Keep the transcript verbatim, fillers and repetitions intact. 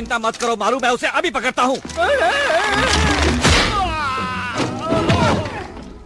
चिंता मत करो मारू, मैं उसे अभी पकड़ता हूँ।